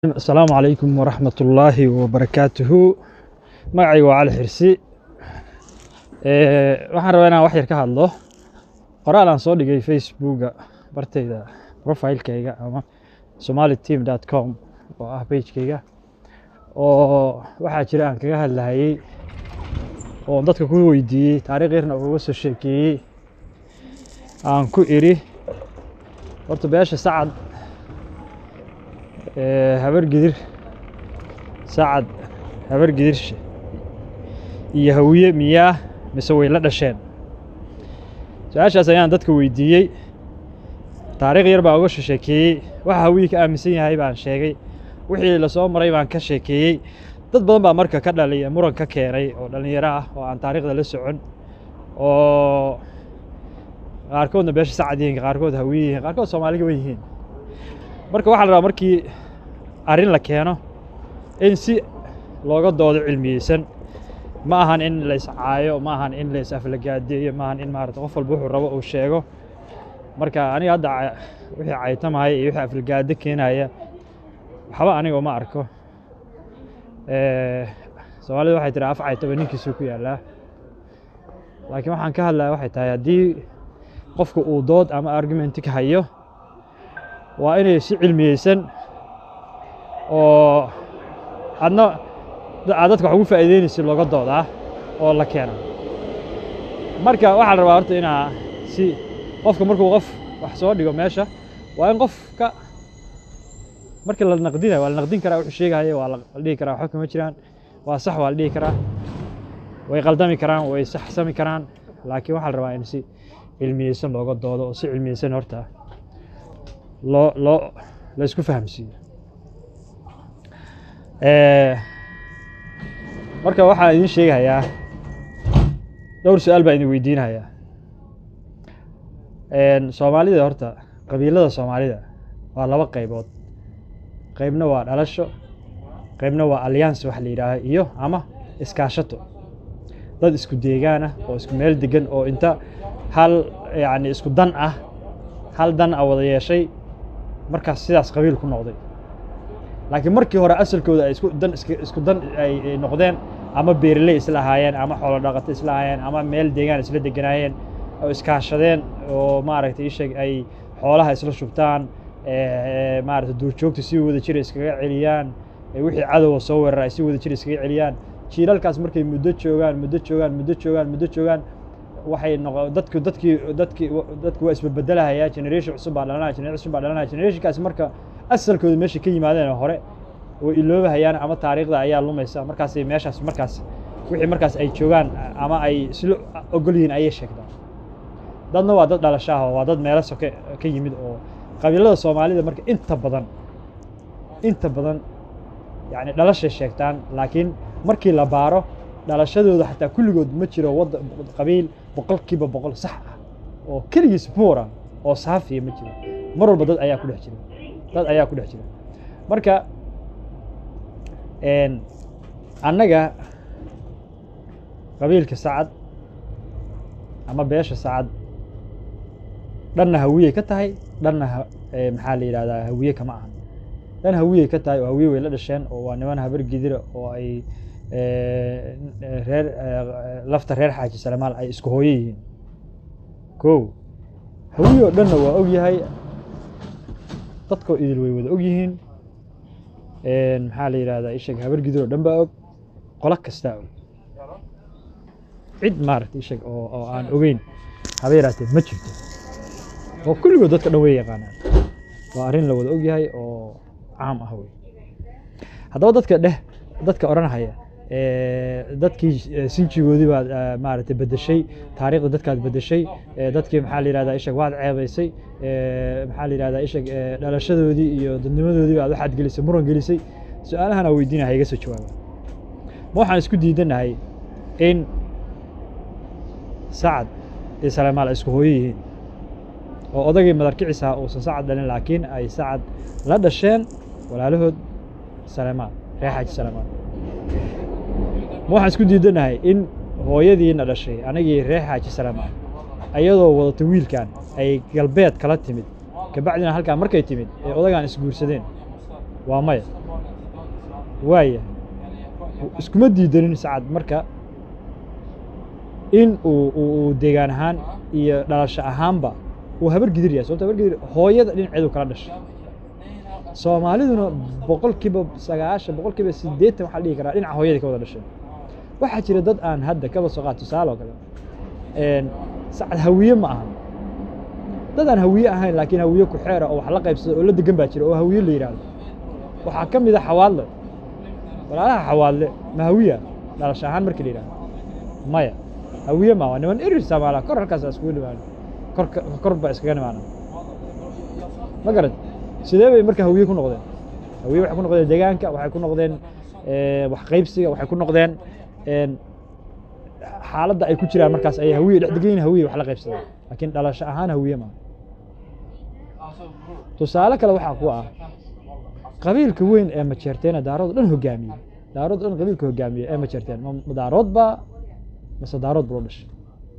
السلام عليكم ورحمة الله وبركاته. magacayga waa Cali Xirsi. waxaan rabaa inaan wax yar ka hadlo qoraal aan soo dhigay Facebook-ga bartayda profile-kayga ama somalitteam.com oo ah page-kayga oo waxaa jira aan kaga hadlayay oo dadka ku weydiiyey taariikh yarna uga soo sheekeeyey aan ku iri horta beesha Sacad habar gidir Sacad habar gidir iyo hawiye miyaa mise way la dhasheen su'aashaas ayaan dadka weydiiyey taariikh yar baa uga sheekeeyey waxa hawiye ka aaminsan yahay baan sheegay wixii la soo maray baan ka sheekeeyey dad badan baa marka ka dhalay muran ka keenay oo dhalinyaro ah oo aan taariikhda la socon oo qaarkoodna beesha Sacad yihiin qaarkood hawiye yihiin qaarkood Soomaaliga way yihiin marka waxaa la rabaa markii arrin la keeno in si looga doodo cilmiyeysan ma ahan in la iscaayo ma ahan in la isaflagaadeeyo ma ahan in maaragtay qof walba wuxuu rabo uu sheego marka aniga hadda wixii caytamay iyo wixii aflagaade keenaya waxba aniga ma arko Soomaalidu waxay tiraa af caytaba ninkiisu ku yaalaa laakiin waxaan ka hadlayaa waxay tahay haddii qofku uu dood ama argument ka hayo waa inay si cilmiyeysan oo adna dadka wax ugu faa'iideynaysa looga doodaa oo la keeno marka waxaa la rabaa horta inaa si qofka markuu qof wax soo dhigo meesha waa in qofka marka la naqdinayo waa la naqdin karaa wuxuu sheegayo waa la dhihi karaa waxa kuma jiraan waa sax waa la dhihi karaa way qaldami karaan way saxsami karaan laakiin waxaa la rabaa in si cilmiyeysan looga doodo oo si cilmiyeysan horta la isku fahamsiiyo marka waxaan idin sheegayaa dhowr su'aal baan idin weydiinayaa Soomaalida horta qabiilada Soomaalida waa laba qaybood qaybna waa dhalasho qaybna waa alliance wax la yiraahdo iyo ama iskaashato dad isku deegaan ah oo isku meel degan oo inta hal yaani isku dan ah hal dan wada yeeshay markaas sidaas qabiil ku noqday laakiin markii hore asalkooda ay isku dan ay noqdeen ama beerley isla ahaayeen ama xoolo dhaqato isla ahaayeen ama meel deegaan isla deganaayeen oo iskaashadeen oo maaragtay sheeg ay xoolaha isla shubtaan maaragtay duurjoogta si wada jir iskaga celiyaan wixii cadow soo weeraray si wada jir iskaga celiyaan jiilalkaas markay muddo joogaan waxay dadku waa isbeddelahaya generation cusub baa dhalanaya generationkaas marka asalkooda meesha ka yimaadeen hore oo iloobahayaan ama taariikhda ayaa lumaysa markaas meeshaas markaas wixii markaas ay joogaan ama ay silo ogol yihiin ayay sheegtaan dadna waa dad dhalashaha waa dad meelo soke ka yimid oo qabiilada Soomaalida marka inta badan yani dhalashay sheegtaan laakiin markii la baaro dhalashadooda xataa kulligood ma jiro wada qabiil boqolkiiba boqol sax ah oo kaligiis buura oo saafiya ma jiro mar walba dad ayaa ku dhex jira marka annaga qabiilka Sacad ama beesha Sacad dhanna hawiye ka tahay dhanna maxaa la yiraahdaa hawiye kama ahan dhan hawiye ka tahay oo hawiye way la dhasheen oo waa niman habar gidira oo ay lafta reer Xaaji Salamaal ay isku hooyo yihiin koow hawiye oo dhanna waa og yahay dadku idil way wada og yihiin maxaa la yiraahdaa ishag habar gidir oo dhan baa og qola kasta og cid maartay ishag oo aan ogeyn habeeraatay ma jirto oo kulligood dadka dhan way yaqaanaan waa arrin la wada og yahay oo caam ah way haddaba dadka oranaya dadkii sinjigoodii baad maartay bedeshay taariikhda dadkaad bedeshay dadkii maxaa la yiraahdaa ishag waad ceebaysay maxaa la yiraahdaa ishag dhalashadoodii iyo dadnimadoodii baad waxaad gelisay muran gelisay su'aalahan aan weydiinahay iga soo jawaaba ma waxaan isku diidanahay in Sacad iyo Salamaal isku hooyo yihiin oo odagii madarkiciisa uusan Sacad dhalin laakiin ay Sacad la dhasheen walaalahood Salamaal reer Xaaji Salamaal ma waxaan isku diidanahay in hooyadiina dhashay anagii reer Xaaji Salamaal ayadoo wadata wiilkan ay galbeed kala timid kabacdina halkaan markay timid ee odagaan isguursadeen waa maya وايا iskuma diidanin sacad marka in uu deegaan ahaan iyo dhalasho ahaanba uu habar gidir yahay sababta habar gidir hooyada dhinaceedu kala dhashay soomaaliduna boqolkiiba 90 boqolkiiba 80 waxa la dhihi karaa dhinaca hooyada ka wada dhashay waxaa jira dad aan hadda kaba soo qaato tusaale oo kale sacad hawiye ma aha dad aan hawiye ahayn laakiin hawiye ku xeera oo wax la qaybsado oo la degan baa jira oo hawiye la yiraahdo waxaa ka mid ah xawaadle walaalaha xawaadle ma hawiya dhalasho ahaan markii la yiraahdo maya hawiye ma waa niman erir Soomaaliya kor halkaas isku dhimaan kor ba iskaga nimaan ma garad sidee bay marka hawiye ku noqdeen hawiye waxay ku noqdeen deegaanka waxay ku noqdeen wax qaybsiga waxay ku noqdeen xaaladda ay ku jiraan markaas ay hawiye dhex degan hawiye wax la qaybsadaan laakiin dhalasho ahaan hawiye ma tusaale kale waxa ku ah qabiilka weyn ee majeerteena daarood dhan hogaamiye daarood dhan qabiilka hogaamiye ee majeerteen daarood ba mase daarood buu dhashay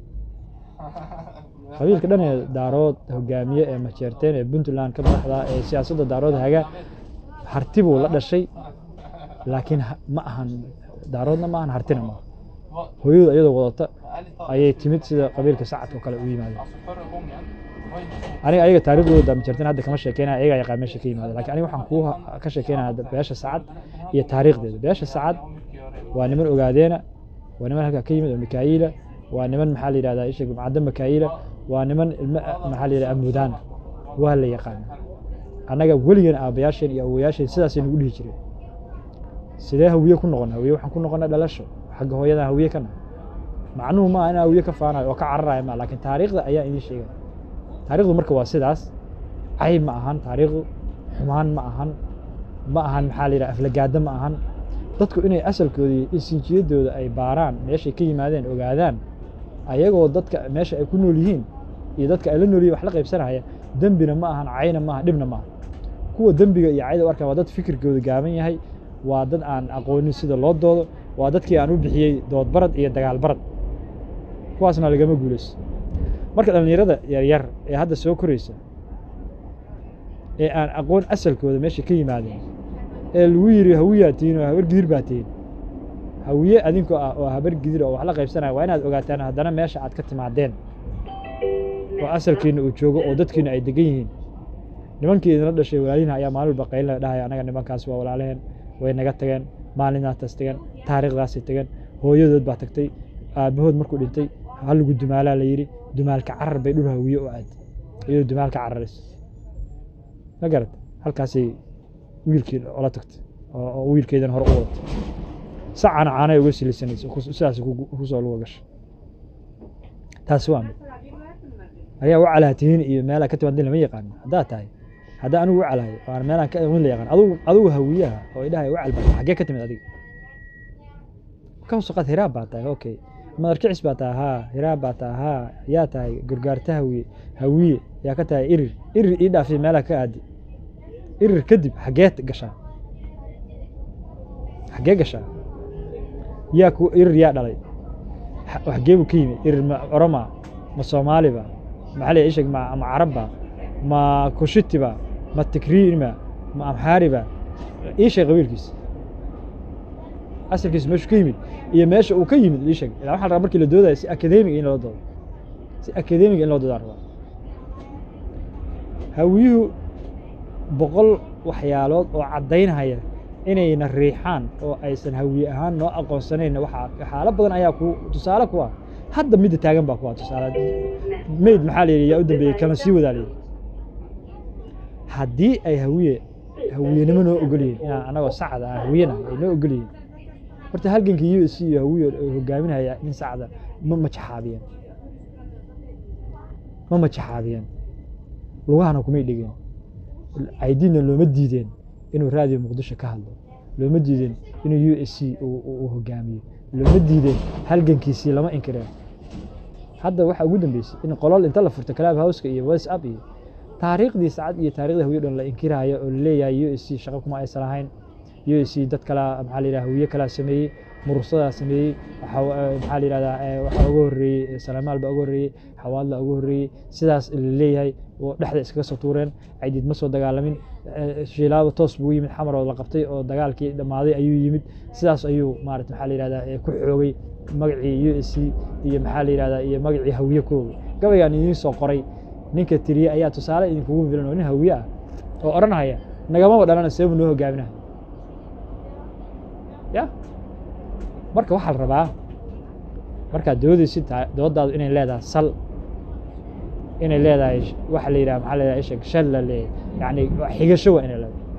qabiilka dhan ee daarood hogaamiye ee majeerteen ee Puntland ka madaxda ee siyaasadda daarood haga harti buu la dhashay laakiin ma ahan daaroodna ma ahan hartina ma hooyada iyadoo wadata ayay timid sida qabiilka sacad oo kale u yimaadeen ayaga taariikhdooda majeerteen hadda kama sheekeynaa ayaga yaqaan meesha ka yimaadeen laakiin aniga waxaan ku ka sheekeynayaa beesha sacad iyo taariikhdeeda beesha sacad waa niman ogaadeena waa niman halka ka yimid oo Mikaayila waa niman maxaa la yiraahdaa isha macdan Mikaayila waa niman maxaa la yiraahdaa amudaan waa la yaqaan anaga waligan aabayaasheen iyo awoyaasheen sidaas ay nagu dhihi jireen sidee hawiye ku noqon hawiye waxaan ku noqonaa dhalasho xagga hooyada hawiye kana macnuhu ma ana hawiye ka faanayo oo ka cararayo ma laakiin taariikhda ayaa idin sheegay taariikhdu marka waa sidaas cayb ma ahan taariikhdu xumaan ma ahan maxaa la yiraahdaa aflagaada ma ahan dadku inay asalkoodii insiijiyadooda ay baaraan meeshay ka yimaadeen ogaadaan ayagoo dadka meesha ay ku nool yihiin iyo dadka ay la nool yihiin wax la qaybsanaya dambina ma ahan cayna ma aha dhibna ma aha kuwa dambiga iyo cayda u arkaa waa dad fikirkooda gaaban yahay waa dad aan aqoonin sida loo doodo waa dadkii aan u bixiyey dood barad iyo dagaal barad kuwaasna lagama guulayso marka dhalinyarada yaryar ee hadda soo koraysa ee aan aqoon asalkooda meesha ka yimaadeen ee lagu yiri hawiye tiin oo habar gidir baateen hawiye adinku ah oo habar gidir oo wax la qaybsanaya waa inaad ogaataan haddana meesha aad ka timaadeen oo asalkiina uu joogo oo dadkiina ay degan yihiin nimankii idin la dhashay walaalihiin ayaa maalin walba qayl la dhahay anaga nimankaas waa walaalaheen way naga tageen maalintaas tageen taariikhdaas tageen hooyadood baa tagtay aabahood markuu dhintay hal ugu dumaalaa la yiri dumaalka carar bay dhul hawiye u aad iyo dumaalka cararis ma garad halkaasay wiilkii ola tagtay oo wiilkeedan hor u wadatay sacana caanay uga silisanayso sidaas ku soo luga gashay taas waa ayaa u calaatiin iyo meel ka timaadin lama yaqaan hadaa tahay hadaa anigu u calaayo waan meelan ka iman la yaqaan adigu hawiyaha oo idhahay u calba xagee ka timid adiga ka soo qad hiraab baa tahay okay madarkicis baa tahay ha hiraab baa tahay ha yaa tahay gurgaarta hawiye yaa ka tahay irir ii dhaafay meel ka aadi irir kadib xagee gashaa yaa ku irir yaa dhalay xagee buu ka yimid irir ma oroma ma Soomaaliba maxay ay sheeg ma Carabba ma Kushitiba ma Tikriima ma Amhariba ii sheeg qabiilkiisa asalkiisa meesha ka yimid iyo meesha uu ka yimid ii sheeg ilaa waxa markii la doodayo si academic in loo doodo hawiyuhu boqol waxyaalood oo cadeynaya inayna riixaan oo aysan hawiye ahaan noo aqoonsanayn waxa xaalad badan ayaa ku tusaale ku ah hadda mid taagan baa ku ah tusaale meed maxaa la yiraahdaa u dambeeyay kana sii wadaaliyo haddii ay hawiyenimo noo ogolyihiin inaan anagoo sacad ah hawiyena ay noo ogolyihiin horta halgankii USC iyo hawiye hogaaminaya in sacada ma jaxaabiyeen lugahana kuma dhigeen aydiina looma diideen inuu raadiyo Muqdisho ka hadlo looma diideen inuu USC uu hogaamiyo looma diideen halgankiisii lama inkireen hadda waxa ugu dambeysay in qolal inta la furto Club House-ka iyo WhatsApp iyo taariikhdii sacad iyo taariikhda hawiye dhan la inkiraayo oo leeyahay USC shaqo kuma ay salahayn USC dad kala maxaa la yiraahdaa hawiye kala sameeyay mursada sameeyay maxaa la yiraahdaa waxa ugu horeeyay Salamaal baa ugu horeeyay Xawaadla ugu horeeyay sidaas leeyahay oo dhexda iskaga soo tuureen ciidid ma soo dagaalamin shiilaabo toos buu yimid xamar oo la qabtay oo dagaalkii dhamaaday ayuu yimid sidaas ayuu maaragtay maxaa la yiraahdaa ku xoogay magacii USC iyo maxaa la yiraahdaa iyo magacii hawiye koob gabaygan idin soo qoray ninka tiriye ayaa tusaale idin kugu filan oo nin hawiye ah oo oranaya nagama wadalana seebu noo hogaaminaha ya marka waxa la rabaa marka doodadu inay leedahay sal inay leedahay waxa la yiraahdo maxaa la yiraahdaa ishaq shalla yani xigasho waa inay leedahay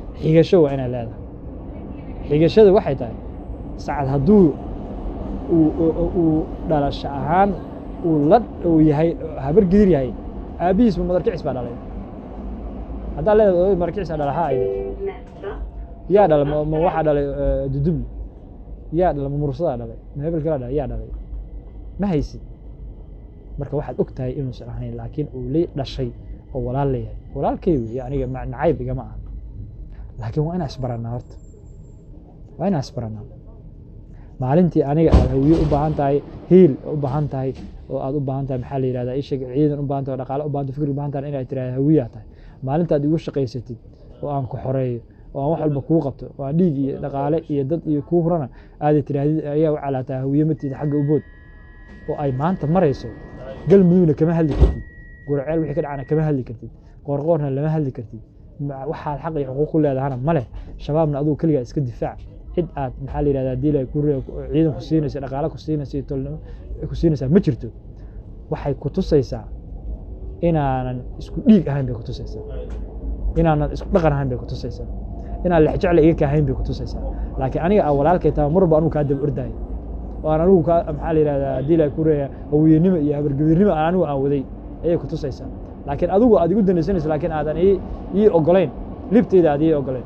xigashada waxay tahay sacad hadduu uu dhalasho ahaan uu yahay habar gidir yahay aabihiis ma madarkicis baa dhalay haddaa leedahay madarkicis dhalay ha ayda yaa dhalay ma waxa dhalay dudub yaa dhalay ma mursada dhalay ma hebel kala dhalay yaa dhalay ma haysid marka waxaad og tahay inuusan ahayn laakiin uu leey dhashay oo walaal leeyahay walaalkay weeye aniga nacayb igama aha laakiin waa inaan isbaranaa horta waa inaan isbaranaa maalintii aniga aad hawiye u baahan tahay hiil u baahan tahay oo aad u baahan tahay maxaa la yiraahdaa ishag ciidan u baahan tahay dhaqaale u baahan tahay fikir u baahan tahay inaad tiraahdo hawiye tahay maalinta aad igu shaqaysatid oo aan ku xoreeyo oo aan wax walba kuu qabto oo aan dhiig iyo dhaqaale iyo dad iyo kuu hurana aad tiraahdo ayaa u calaataa hawiye matiida xagga u bood oo ay maanta marayso galmudugna kama hadli kartid gurceel wixii ka dhacana kama hadli kartid qoorqoorna lama hadli kartid waxaad xaq iyo xuquuq ku leedahana male shabaabna adigu kaliya iska difaac cid aad maxaa la yiraahdaa diilay ku ciidan ku siinaysa dhaqaale ku siinaysa tolnimo ku siinaysa ma jirto waxay ku tusaysaa inaanan isku dhiig ahayn bay ku tusaysaa inaanan isku dhaqan ahayn bay ku tusaysaa inaan la jecel iga ka ahayn bay ku tusaysaa laakiin aniga aan walaalkay taa marba anigu ka dab ordaay oo aan anigu ka maxaa la yiraahdaa diilay ku reeya hawiyenimo iyo habargabirnimo aan anigu aan waday ayay ku tusaysaa laakiin adigu aad igu danaysanayso laakiin aadan ii ogolayn libtayda aad ii ogolayn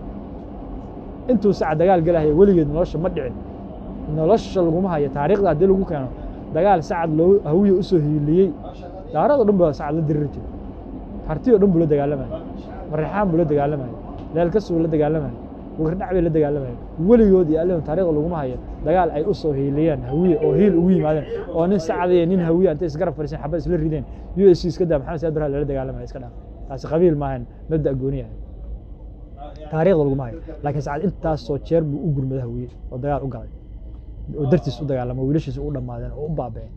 intuu sac dagaal galahay weligeed nolosha ma dhicin nolosha laguma hayo taariikhda haddii lagu keeno dagaal sacad loo hawiye u soo hiiliyey daarado dhan baa sacad la diriri jiray hartiyo dhan buu la dagaalamayo marixaan buu la dagaalamayo leelkasuu la dagaalamayo wardhac bay la dagaalamayo weligood iyo allahu taariikhda laguma hayo dagaal ay u soo hiiliyeen hawiye oo hiil ugu yimaadeen oo nin sacad iyo nin hawiye intay isgarab fariisan xabad isla rideen USC iska daa maxamed saad barha la dagaalamayo iska dhaaf taasi qabiil maahan mabda gooni ah taariikhda laguma hayo laakiin sacad intaas soo jeer buu u gurmada hawiye oo dagaal u galay oo dartiis u dagaalamo wiilashiisa u dhamaadeen oo u baabeen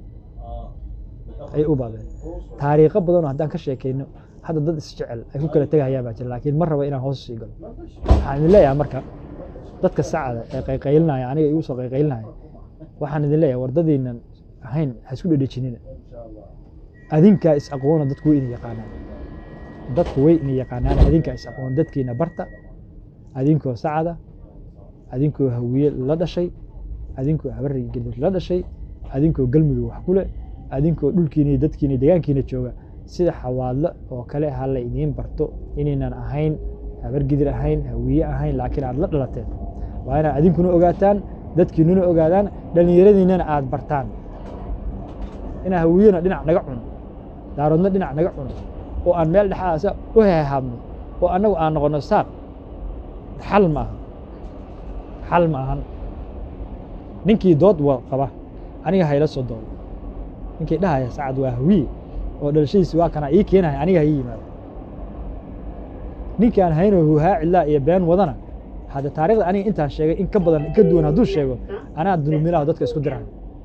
ay u baabeen taariikho badan oo haddaan ka sheekeyno hadda dad isjecel ay ku kala tagayaan baa jira laakiin ma rabo inaan hoos sii galo waxaan idin leeyahay marka dadka sacada ee qayqaylinaya aniga igu soo qayqaylinaya waxaan idin leeyahay wardadiinan ahayn ha isku dhedhejinina adinkaa is aqoona dadku way idin yaqaanaan dadku way idin yaqaanaan adinkaa is aqoon dadkiina barta adinkoo sacada adinkoo hawiye la dhashay adinkoo habarri gelir la dhashay adinkoo galmudug wax ku leh adinkoo dhulkiina dadkiina deegaankiina jooga sida xawaadlo oo kale ha la idiin barto inaynan ahayn habar gidir ahayn hawiye ahayn laakiin aad la dhalateen waa inaad adinkuna ogaataan dadkiinuna ogaadaan dhallinyaradiinana aad bartaan inaa hawiyena dhinac naga cuno daaroodna dhinac naga cuno oo aan meel dhexaasa u hehaabno oo annagu aan noqono saaq xal ma ahan ninkii dood qaba aniga hayla soo doodo ninkii dhahaya sacad waa hawiye oo dhalashadiisi waa kana ii keenaya aniga hay yimaado ninkii aan hayno huhaa cidlaa iyo been wadana hadda taariikhda aniga intaan sheegay in ka badan ka duwan hadduu sheego anaa dulminaha dadka isku diraayo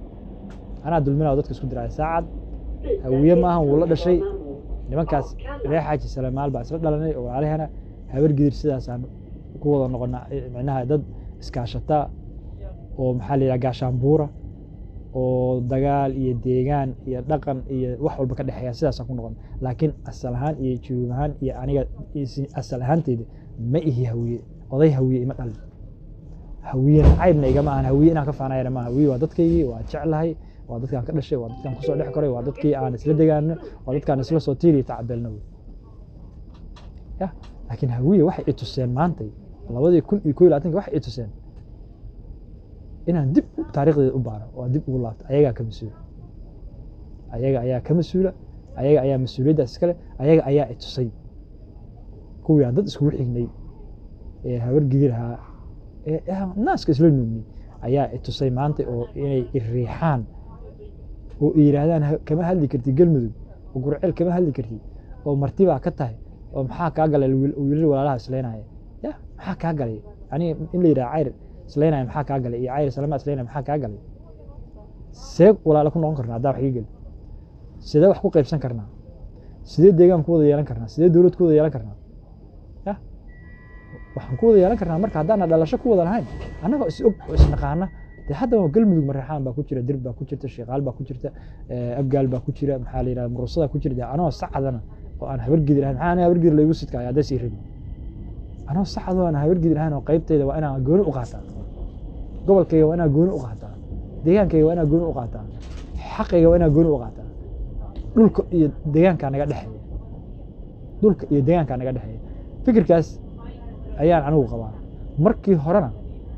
saacad hawiye maahan wuu la dhashay nimankaas reer xaaji salamaal baa isla dhalanay oo walaalahana habar gidir sidaasaan ku wada noqonaa micnaha dad iskaashata oo maxaa la yidhaha gaashaanbuura oo dagaal iyo deegaan iyo dhaqan iyo wax walba ka dhexeeya sidaasaan ku noqon laakiin asal ahaan iyo juub ahaan iyo aniga asal ahaanteyda ma ihi hawiye oday hawiye ima dhalin hawiye nacaybna igama ahan hawiye inaan ka faanayana maaha hawiye waa dadkaygii waa jeclahay waa dadkaan ka dhashay waa dadkaan kusoo dhex koray waa dadkii aan isla degaano waa dadkaan isla soo tiiriyo tacabeelna wey ya laakiin hawiye waxay i tuseen maantay 2021 waxay i tuseen inaan dib taariikhdeeda u baaro oo dib ugu laabto ayaga ka masuula ayaga ayaa masuuliyaddaas iskale ayaga ayaa i tusay kuwii aan dad iskugu xignay ee habar gidir ahaa naaska isla nuugni ayaa tusay maanta oo inay riixaan oo yiraahdaan kama hadli kartid galmudug oo gurceel kama hadli kartid oo martiba ka tahay oo maxaa ka galay wiilal walaalaha isleenaya ya maxaa ka galay ani in la yiraahdo cayr isleenaya maxaa ka galay iyo cayr salaama isleenaya maxaa ka galay seeg walaalo ku noqon karnaa wax iigal sidee wax ku qaybsan karnaa sidee deegaan ku wada yeelan karnaa sidee dawlad ku wada yeelan karnaa ya waxaan ku wada yeelan karnaa marka haddaan dhalasho ku wada lahayn annaga is og is naqaana hadda galmudug marxaan baa ku jira dir baa ku jirta sheeqaal baa ku jirta abgaal baa ku jira maxaa la yiraahdaa murusada ku jira anoo sacadana oo aan habar gidir ahaan maxaan habar gidir lagu sidkaayaa daas irin anoo sacad oo aan habar gidir ahaan oo qaybteeda waa inaan gooni u qaataa gobolkayga waa inaan gooni u qaataa deegaankayga waa inaan gooni u qaataa xaqayga waa inaan gooni u qaataa dhulka iyo deegaanka naga dhaxeeya dhulka iyo deegaanka naga dhaxeeya fikirkaas ayaan anigu qabaa markii horena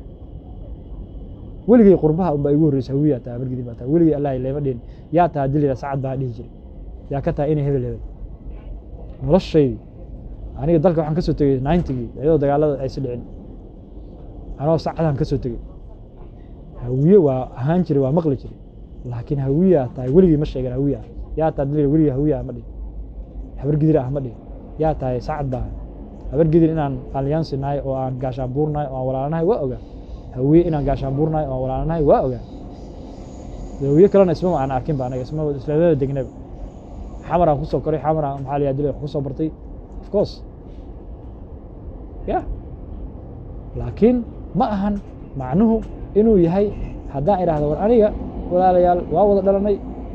weligay qurbaha baa igu horeysay hawiya taa bargidi baa taa weligay Allah ilaahay dhin yaa taa dilida sacad baa dhihi jiray yaa ka taa inay hebel noloshay aniga dalka waxaan ka soo tagay 90gii ayadoo dagaalada ay dhicin anoo sacadan ka soo tagay hawiye waa ahaan jiray waa maqli jiray laakiin hawiya taa weligay ma sheegan hawiya yaa taa dilida weligay hawiya ma dhihin habargidi ma dhihin yaa taa sacad baa habargidi inaan alliance naay oo aan gaashaan buurnaay oo walaalanahay waa ogaa hawiye inaan gaashaan buurnaay oo walaalanahay waa ogaa hawiye kalena isma aan arkin baa anaga isma islaamada degnaba xamar aan ku soo koray xamar aan maxaa la yiraahdaa wax ku soo bartay of course ya laakiin ma ahan macnuhu inuu yahay haddaan iraahdo war aniga walaalayaal waa wada dhalanay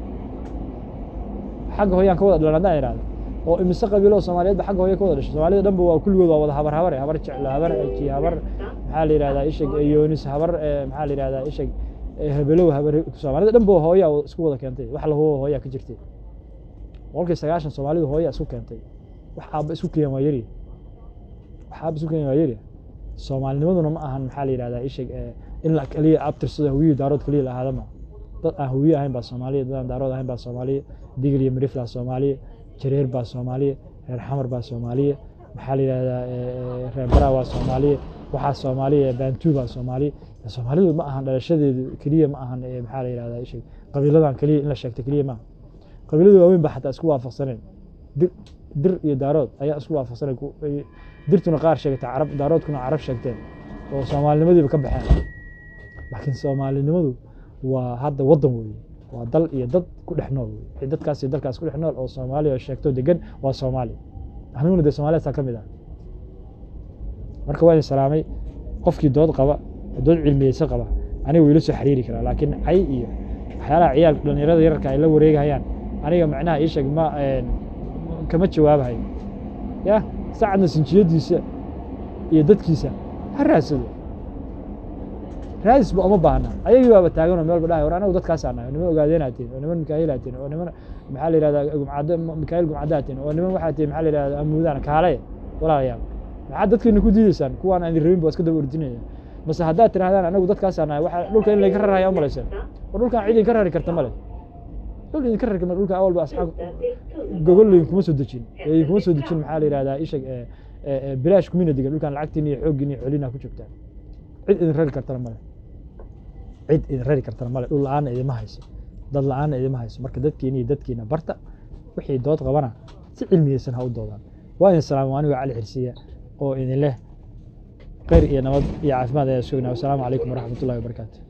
xagga hooyaan ka wada dhalan haddaan iraahdo oo imise qabiilo Soomaaliyeed xagga hooyo ka wada dhashay Soomaalida dhanba waa kulligood waa wada habar jecel habar ci habar maxaa la yiraahdaa ishag yoonis habar maxaa la yiraahdaa ishag hebelow habar Soomaalida dhanba hooyo isku wada keentay wax la hooyo ka jirtay walkii 90 Soomaalidu hooyo isku keentay wax aaba isku keenay waa yari wax aaba isku keenay waa yari Soomaalinimaduna ma ahan maxaa la yiraahdaa ishag in la kaliya abtirsada hawiye daarood kaliya la ahaadama dad aan hawiye ahayn baa Soomaaliya dad aan daarood ahayn baa Soomaaliya digil iyo mirifla Soomaaliya jareer baa Soomaaliya reer xamar baa Soomaaliya maxaa la yiraahdaa reer bara waa Soomaaliya waxa Soomaaliya bantu baa Soomaaliya Soomaalidu ma ahan dhalashadeedu kaliya ma ahan maxaa la yiraahdaa ishag qabiiladan kaliya in la sheegto kaliya ma qabiiladu waaweyn baa xataa isku waafaqsaneen dir iyo daarood ayaa isku waafaqsanay dirtuna qaar sheegtay carab daaroodkuna carab sheegteen oo Soomaalinimadiiba ka baxeen laakiin Soomaalinimadu waa hadda wadan weeye waa dal iyo dad ku dhex nool weeye dadkaas iyo dalkaas ku dhex nool oo Soomaaliya sheegto degan waa Soomaali aniguna Soomaaliya ka mid ah marka waan salaamay qofkii dood qaba dood cilmiyeysan qaba aniga wiil soo xiriiri kara laakiin ay iyo waxyaalaha ciyaal dhalinyarada yararka ay la wareegayaan aniga macnaha ii sheeg ma kama jawaabahay ya saacadna sinjiyadiisa iyo dadkiisa haraasado raas ba uma baahna ayagii baa taagan oo meel badhaay war anagu dadkaas aanay niman ogaadeenaateen oo niman Mikaayilaateen oo niman maxaa la yiraahdaa gumcada Mikaayil gumcadaateen oo niman waxa tii maxaa la yiraahdaa amuudana kaalay walaalayaal maxaa dadkeena ku diidaysaan kuwaan aan rabin baa iska daba ordinaya bas hadda tirahdaan anagu dadkaas aanay waxa dhulka in laga rarayo ma leesan dhulka cid in ka rari karta ma leh dhulka in ka rari karta dhulka awal ba asxaab gogol kuma soo dejin maxaa la yiraahdaa ishag bilaash kumina digan dhulkan lacagtiin iyo xoogin iyo xulina ku joogtaan cid in rari karta ma leh cid in rari karta ma leh dhul la'aan idima hayso dad la'aan idima hayso marka dadkiina barta wixii dood qabana si cilmiyeysan ha u doodaan waa in salaam aniga cali xirsiya oo idin leh khayr iyo nabad iyo caafimaad ay sugnaa. Assalaamu calaykum waraxmatullaahi wabarakaatuh.